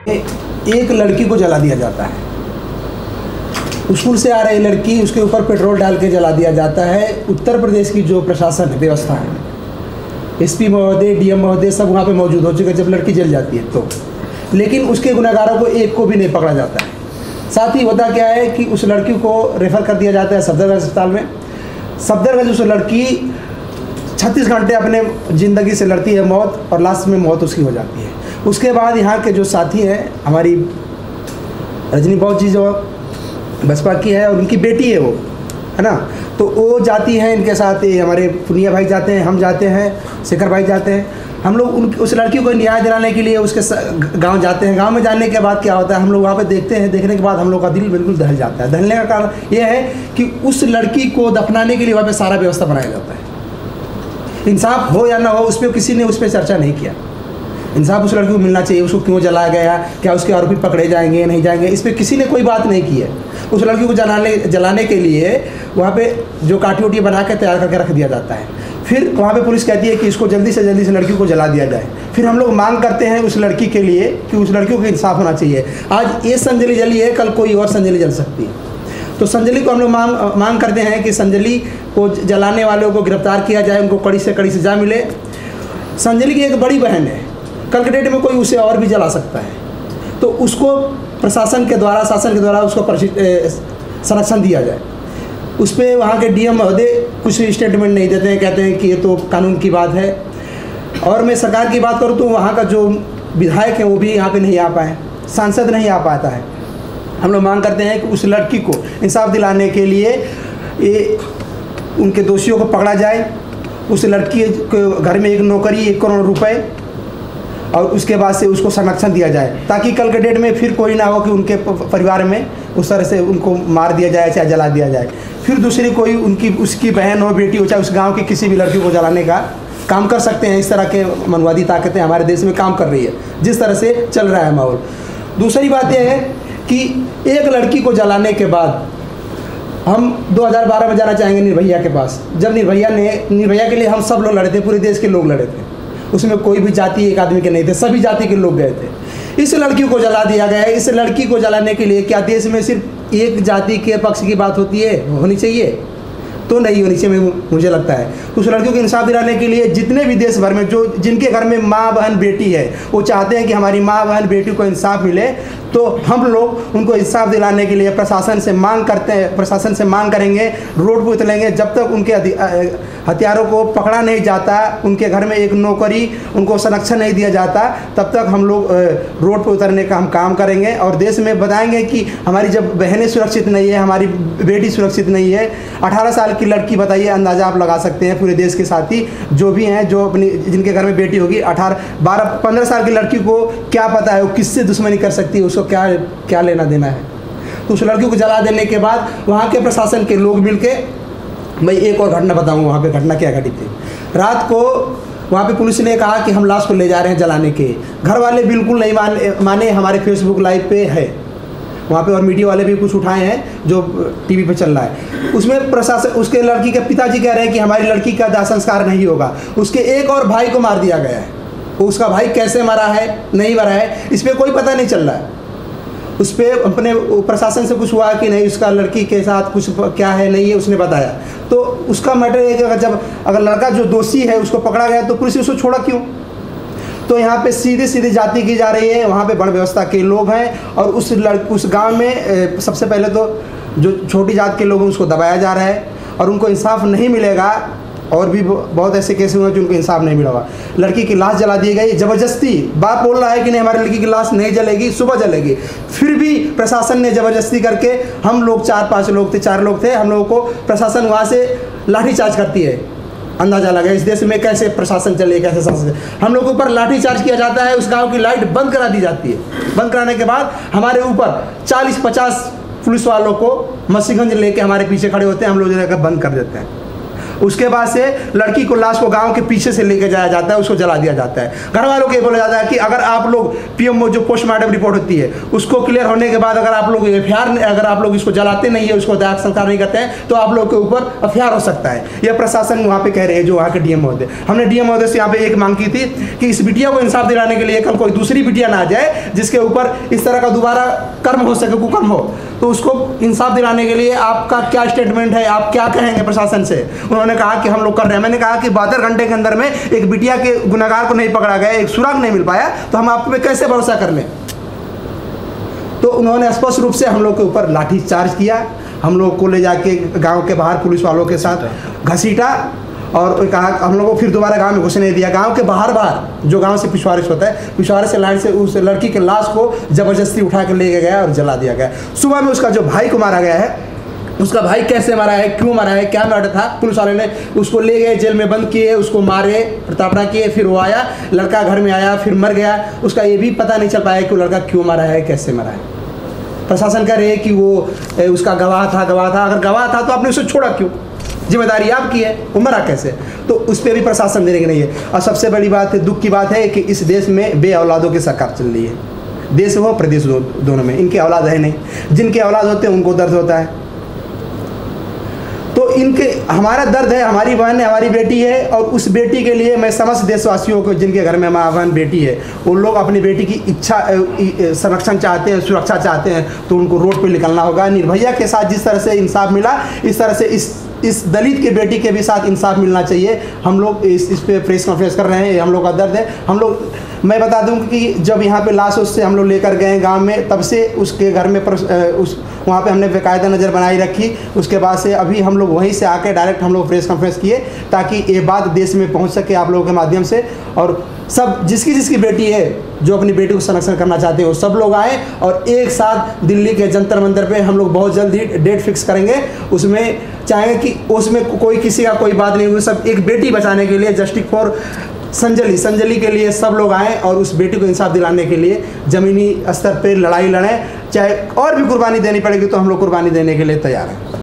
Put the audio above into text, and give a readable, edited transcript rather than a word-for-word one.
एक लड़की को जला दिया जाता है। स्कूल से आ रही लड़की, उसके ऊपर पेट्रोल डाल के जला दिया जाता है। उत्तर प्रदेश की जो प्रशासन व्यवस्था है, एसपी महोदय, डीएम महोदय सब वहाँ पे मौजूद हो चुके जब लड़की जल जाती है तो, लेकिन उसके गुनहगारों को एक को भी नहीं पकड़ा जाता है। साथ ही होता क्या है कि उस लड़की को रेफ़र कर दिया जाता है सफदरगंज अस्पताल में। सफदरगंज उस लड़की 36 घंटे अपने ज़िंदगी से लड़ती है मौत, और लास्ट में मौत उसकी हो जाती है। उसके बाद यहाँ के जो साथी हैं, हमारी रजनी बहुत जी जो बसपा की है और उनकी बेटी है वो, है ना, तो वो जाती हैं इनके साथ, हमारे पुनिया भाई जाते हैं, हम जाते हैं, शेखर भाई जाते हैं। हम लोग उस लड़की को न्याय दिलाने के लिए उसके गांव जाते हैं। गांव में जाने के बाद क्या होता है, हम लोग वहाँ पे देखते हैं, देखने के बाद हम लोग का दिल बिल्कुल दहल जाता है। दहलने का कारण ये है कि उस लड़की को दफनाने के लिए वहाँ पे सारा व्यवस्था बनाया जाता है। इंसाफ हो या ना हो, उस पर किसी ने उस पर चर्चा नहीं किया। इंसाफ उस लड़की को मिलना चाहिए, उसको क्यों जलाया गया, क्या उसके आरोपी पकड़े जाएंगे नहीं जाएंगे, इस पर किसी ने कोई बात नहीं की है। उस लड़की को जलाने के लिए वहाँ पे जो काटी उटी बना के तैयार करके रख दिया जाता है। फिर वहाँ पे पुलिस कहती है कि इसको जल्दी से लड़की को जला दिया जाए। फिर हम लोग मांग करते हैं उस लड़की के लिए कि उस लड़की को इंसाफ होना चाहिए। आज ये संजली जली है, कल कोई और संजली जल सकती है। तो संजली को हम लोग मांग करते हैं कि संजली को जलाने वालों को गिरफ्तार किया जाए, उनको कड़ी से कड़ी सजा मिले। संजली की एक बड़ी बहन है, कल के डेट में कोई उसे और भी जला सकता है, तो उसको प्रशासन के द्वारा उसको संरक्षण दिया जाए। उस पर वहाँ के डीएम महोदय कुछ स्टेटमेंट नहीं देते हैं, कहते हैं कि ये तो कानून की बात है। और मैं सरकार की बात करूँ तो वहाँ का जो विधायक है वो भी यहाँ पे नहीं आ पाए, सांसद नहीं आ पाता है। हम लोग मांग करते हैं कि उस लड़की को इंसाफ दिलाने के लिए उनके दोषियों को पकड़ा जाए। उस लड़की के घर में एक नौकरी, 1 करोड़ रुपए, और उसके बाद से उसको संरक्षण दिया जाए, ताकि कल के डेट में फिर कोई ना हो कि उनके परिवार में उस तरह से उनको मार दिया जाए, चाहे जला दिया जाए। फिर दूसरी कोई उसकी बहन हो, बेटी हो, चाहे उस गांव की किसी भी लड़की को जलाने का काम कर सकते हैं। इस तरह के मनवादी ताकतें हमारे देश में काम कर रही है, जिस तरह से चल रहा है माहौल। दूसरी बात यह है कि एक लड़की को जलाने के बाद हम 2012 में जाना चाहेंगे निर्भया के पास। जब निर्भया के लिए हम सब लोग लड़े थे, पूरे देश के लोग लड़े थे। उसमें कोई भी जाति एक आदमी के नहीं थे, सभी जाति के लोग गए थे। इस लड़की को जला दिया गया है। इस लड़की को जलाने के लिए क्या देश में सिर्फ एक जाति के पक्ष की बात होनी चाहिए? तो नहीं होनी चाहिए, मुझे लगता है। उस लड़कियों को इंसाफ दिलाने के लिए जितने भी देश भर में जिनके घर में माँ बहन बेटी है, वो चाहते हैं कि हमारी माँ बहन बेटी को इंसाफ मिले, तो हम लोग उनको इंसाफ दिलाने के लिए प्रशासन से मांग करेंगे, रोड पर उतरेंगे। जब तक उनके हथियारों को पकड़ा नहीं जाता, उनके घर में एक नौकरी, उनको संरक्षण नहीं दिया जाता, तब तक हम लोग रोड पर उतरने का हम काम करेंगे और देश में बताएंगे कि हमारी जब बहनें सुरक्षित नहीं है, हमारी बेटी सुरक्षित नहीं है। 18 साल की लड़की, बताइए, अंदाज़ा आप लगा सकते हैं, पूरे देश के साथी जो भी हैं, जो जिनके घर में बेटी होगी, 15 साल की लड़की को क्या पता है वो किससे दुश्मनी कर सकती है, उसको क्या लेना देना है। तो उस लड़की को जला देने के बाद वहाँ के प्रशासन के लोग मिलके, मैं एक और घटना बताऊँगा वहाँ पे घटना क्या घटी थी। रात को वहाँ पे पुलिस ने कहा कि हम लाश को ले जा रहे हैं जलाने के। घर वाले बिल्कुल नहीं माने। हमारे फेसबुक लाइव पे है वहाँ पे, और मीडिया वाले भी कुछ उठाए हैं जो टीवी पे चल रहा है। उसमें प्रशासन, उसके लड़की के पिताजी कह रहे हैं कि हमारी लड़की का दाह संस्कार नहीं होगा। उसके एक और भाई को मार दिया गया है। उसका भाई कैसे मरा है, नहीं मरा है, इस पर कोई पता नहीं चल रहा है। उस पर अपने प्रशासन से कुछ हुआ कि नहीं, उसका लड़की के साथ कुछ क्या है नहीं है, उसने बताया। तो उसका मैटर है कि अगर लड़का जो दोषी है उसको पकड़ा गया तो पुलिस उसको छोड़ा क्यों? तो यहाँ पे सीधे जाति की जा रही है। वहाँ पे बड़ व्यवस्था के लोग हैं और उस गांव में सबसे पहले तो जो छोटी जात के लोग हैं उसको दबाया जा रहा है और उनको इंसाफ नहीं मिलेगा। और भी बहुत ऐसे केस हुए हैं जिनको इंसाफ नहीं मिला हुआ। लड़की की लाश जला दी गई ज़बरदस्ती। बाप बोल रहा है कि नहीं, हमारी लड़की की लाश नहीं जलेगी, सुबह जलेगी। फिर भी प्रशासन ने ज़बरदस्ती करके, हम लोग 4 लोग थे, हम लोगों को प्रशासन वहाँ से लाठीचार्ज करती है। अंदाज़ा लगा इस देश में कैसे प्रशासन चले, कैसे शासन। हम लोग के ऊपर लाठीचार्ज किया जाता है, उस गाँव की लाइट बंद करा दी जाती है। बंद कराने के बाद हमारे ऊपर 40-50 पुलिस वालों को मसीगंज लेके हमारे पीछे खड़े होते हैं, हम लोग जगह बंद कर देते हैं। उसके बाद से लड़की को लाश को गांव के पीछे से लेके जाया जाता है, उसको जला दिया जाता है। घर वालों को ये बोला जाता है कि अगर आप लोग पीएमओ जो पोस्टमार्टम रिपोर्ट होती है उसको क्लियर होने के बाद अगर आप लोग एफआईआर, अगर आप लोग इसको जलाते नहीं है, उसको दाग संस्कार नहीं करते हैं, तो आप लोग के ऊपर एफआईआर हो सकता है। यह प्रशासन वहाँ पे कह रहे हैं, जो वहाँ के डीएम महोदय। हमने डीएम महोदय से यहाँ पे एक मांग की थी कि इस बिटिया को इंसाफ दिलाने के लिए कल कोई दूसरी बिटिया ना आ जाए जिसके ऊपर इस तरह का दोबारा कर्म हो सके, कुकर्म हो, तो उसको इंसाफ दिलाने के लिए आपका क्या स्टेटमेंट है, आप क्या कहेंगे प्रशासन से। उन्होंने कहा कि हम लोग कर रहे हैं। मैंने कहा कि 72 घंटे के अंदर में एक बिटिया के गुनहगार को नहीं पकड़ा गया, एक सुराग नहीं मिल पाया, तो हम आप पे कैसे भरोसा कर लें। तो उन्होंने स्पष्ट रूप से हम लोग के ऊपर लाठी चार्ज किया, हम लोग को ले जाके गांव के बाहर पुलिस वालों के साथ घसीटा और कहा हम लोग को फिर दोबारा गांव में घुसने दिया। गांव के बाहर जो गांव से पिछवाड़े होता है, पिछवाड़े से लाइन से उस लड़की के लाश को जबरदस्ती उठा कर ले गया और जला दिया गया। सुबह में उसका जो भाई को मारा गया है, उसका भाई कैसे मारा है, क्यों मारा है, क्या मैटर था, पुलिस वाले ने उसको ले गए, जेल में बंद किए, उसको मारे, प्रताड़ना किए, फिर वो आया, लड़का घर में आया, फिर मर गया। उसका ये भी पता नहीं चल पाया कि वो लड़का क्यों मारा है, कैसे मरा है। प्रशासन कह रहे हैं कि वो उसका गवाह था। अगर गवाह था तो आपने उसे छोड़ा क्यों, जिम्मेदारी आपकी है, वो मरा कैसे, तो उस पर भी प्रशासन देने की नहीं है। और सबसे बड़ी बात है, दुख की बात है कि इस देश में बे औलादों की सरकार चल रही है। देश हो प्रदेश दोनों में इनके औलाद है नहीं, जिनके औलाद होते हैं उनको दर्द होता है। तो इनके हमारा दर्द है, हमारी बहन है, हमारी बेटी है, और उस बेटी के लिए मैं समस्त देशवासियों को जिनके घर में माँ बहन बेटी है, उन लोग अपनी बेटी की इच्छा संरक्षण चाहते हैं, सुरक्षा चाहते हैं, तो उनको रोड पे निकलना होगा। निर्भया के साथ जिस तरह से इंसाफ मिला, इस तरह से इस दलित के बेटी के भी साथ इंसाफ मिलना चाहिए। हम लोग इस पे प्रेस कॉन्फ्रेंस कर रहे हैं, हम लोग का दर्द है। हम लोग, मैं बता दूं कि जब यहाँ पे लाश उससे हम लोग लेकर गए गांव में, तब से उसके घर में वहाँ पे हमने बेकायदा नज़र बनाई रखी। उसके बाद से अभी हम लोग वहीं से आके डायरेक्ट हम लोग प्रेस कॉन्फ्रेंस किए ताकि ये बात देश में पहुँच सके आप लोगों के माध्यम से, और सब जिसकी बेटी है जो अपनी बेटी को संरक्षण करना चाहते हो सब लोग आए और एक साथ दिल्ली के जंतर मंतर पे हम लोग बहुत जल्दी डेट फिक्स करेंगे। उसमें चाहे कि उसमें कोई किसी का कोई बात नहीं हुई, सब एक बेटी बचाने के लिए, जस्टिस फॉर संजली के लिए सब लोग आए और उस बेटी को इंसाफ दिलाने के लिए ज़मीनी स्तर पर लड़ाई लड़ें। चाहे और भी कुर्बानी देनी पड़ेगी तो हम लोग कुर्बानी देने के लिए तैयार हैं।